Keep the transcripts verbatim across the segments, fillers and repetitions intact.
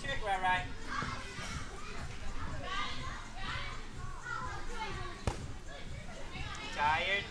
trick, right, right. Tired?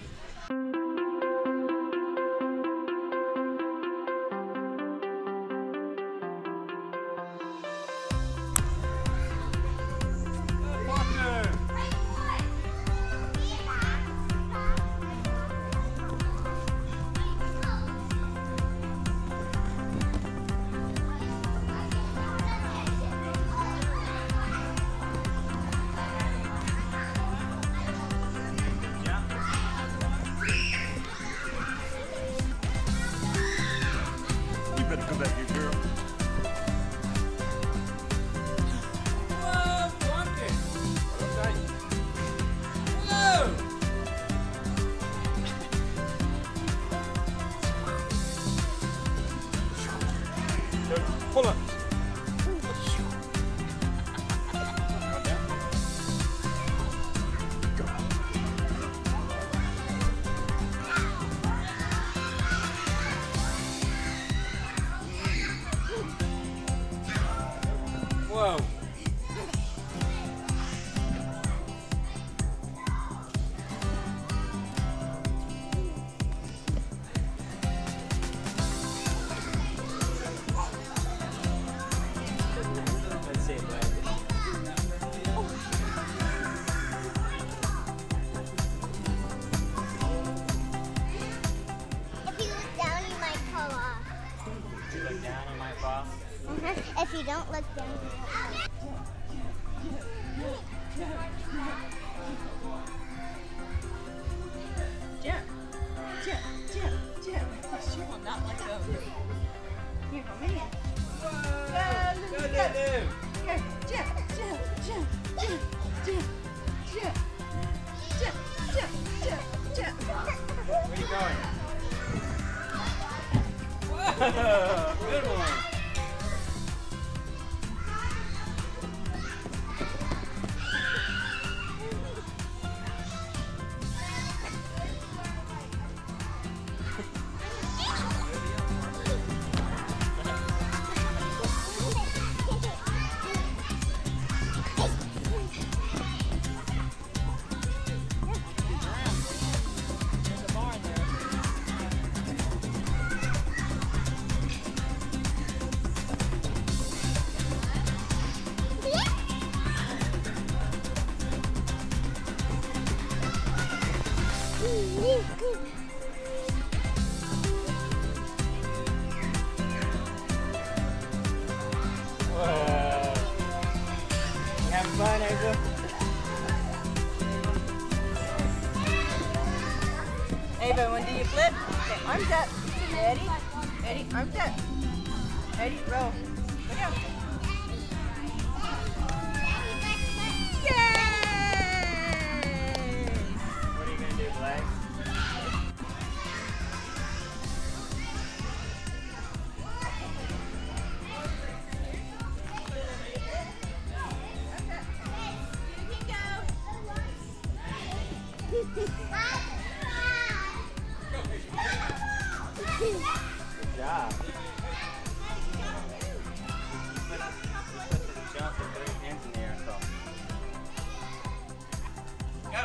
Pull up. Whoa. Let's see, Blayke. If you look down, you might fall off. If you look down, I might fall. Mm-hmm. If you don't look down, you might fall off. Jump, jump, jump, jump. She will not let go. Here, come in. Whoa! Go, go, go! Here, jump, jump, jump, jump, jump, jump, jump, jump, jump, jump. Where are you going? Whoa! Good one! Whoa! You having fun, Ava? Ava, when do you flip? Okay, arms up. Ready? Ready? Arms up. Ready? Roll. Look out. Yay! What are you gonna do, Blayke? Good job. Jump and put your hands in the air, so. Go!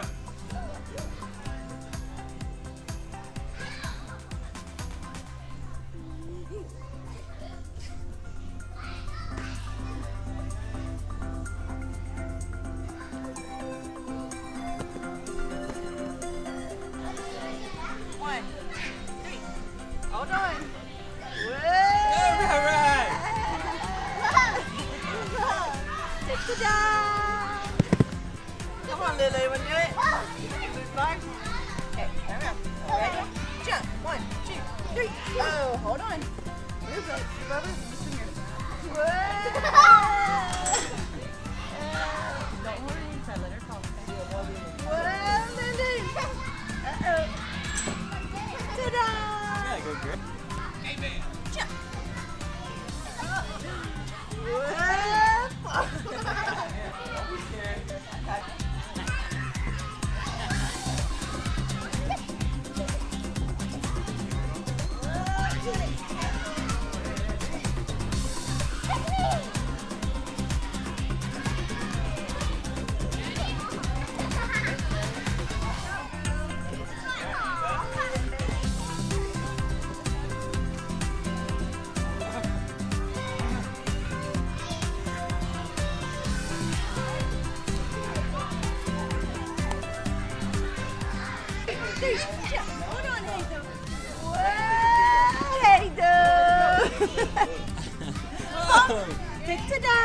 Ta-da!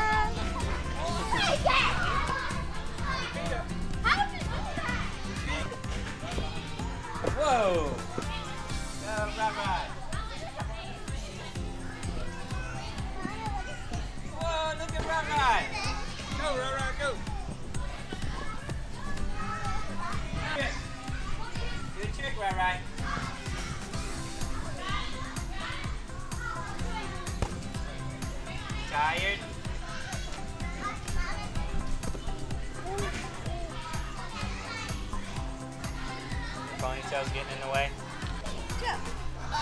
Whoa! Go, right, right. Whoa, look at Right Right! Go, Right Right, go! Good trick, right, right. Tired? Ponytail's getting in the way. Jump. Oh.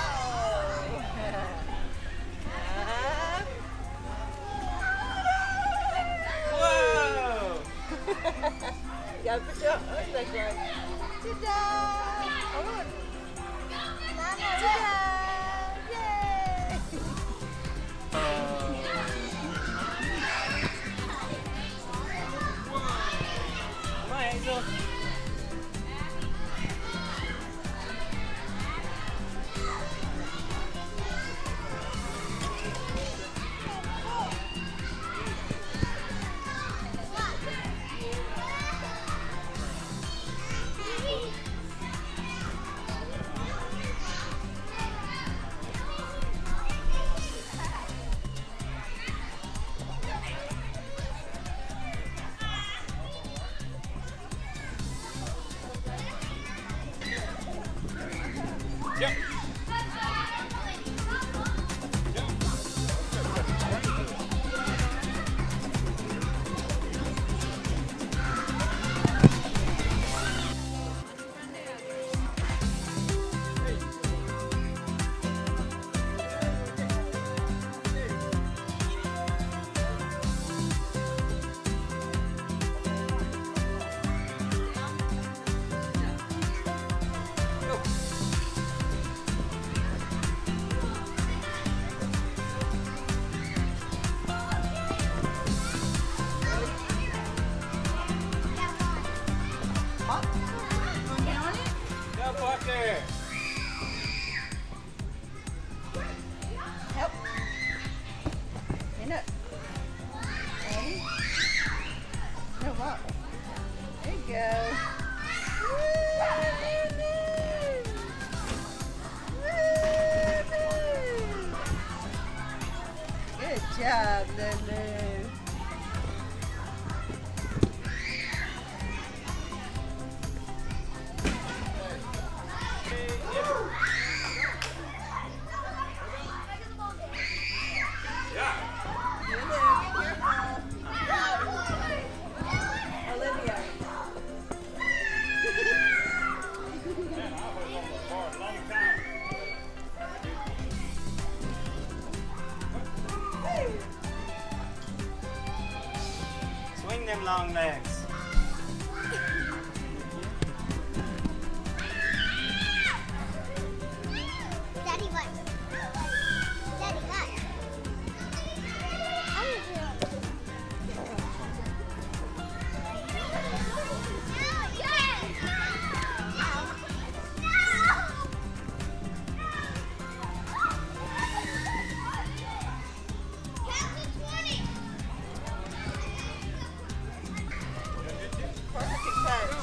Whoa! You gotta put your arms like that. Ta-da! Hold on. Ta-da! Yay! Come on, Hazel. Jump! Go, Parker! Help. Stand up. Ready? No, walk. There you go. Good job, Lulu. Yeah! Lulu, careful. Olivia. Man, I was on the bar a long time. Swing them long legs. Daddy, what? Daddy, what? I'm Perfect touch.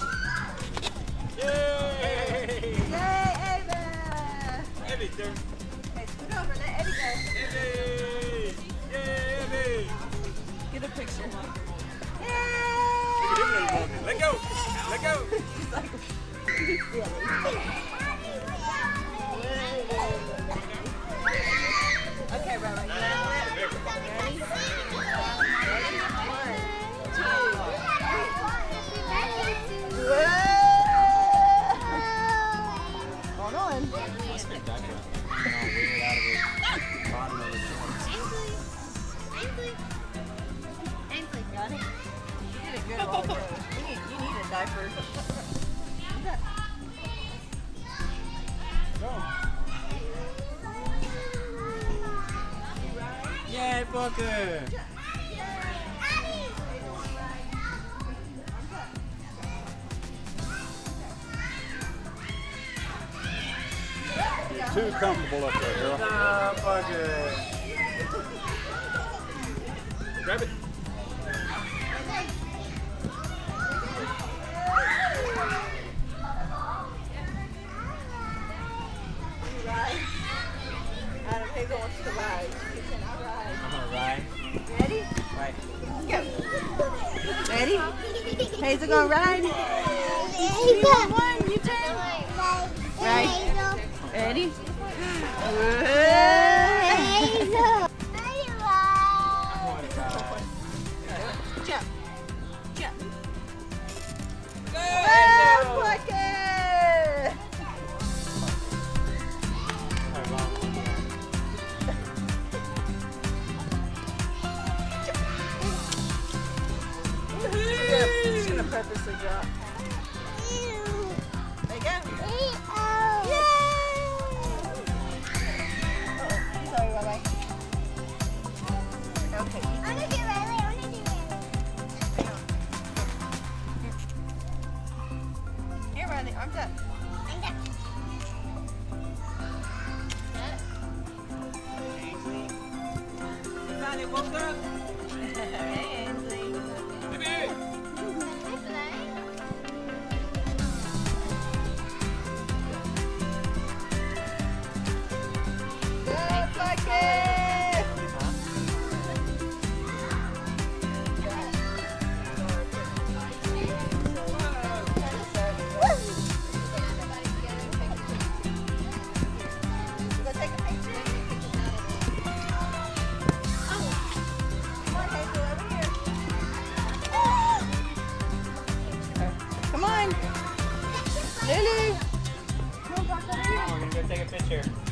Yay! Yay, Ava! Eddie, turn. Hey, scoot over. Let Eddie go. Eddie! Yay, Eddie! Get a picture. Look at him Yay! little monkey. Let go! Let go! He's like, he's silly. Okay, right, right. You want to flip? Ready? Ready? One, two, three. Whoa! Hold on. Must have been done it. All weird out of his bottom of his shorts. Got it? You did a good roll there. You need, you need a diaper. Yay, Parker! Too comfortable up there, girl. Nah, Parker! ride. Go. Ready? Hazel gonna ride. Hazel. One, you turn. Right. Hazel. Ready? Hazel. Jump. Jump. Go, Oh, Hazel. Blayke! She's gonna purposely drop. There you go. Yay! Oh, sorry, bye-bye. Okay. I want to do Riley. I want to do Riley. Here, Riley, arms up. I'm done. Riley, woke up. Hey, Ainsley. Baby. Go, Blayke! Go take a picture. Come on, Hazel, over here. Come on. Lily. Come on, Brock, over here. We're gonna go take a picture.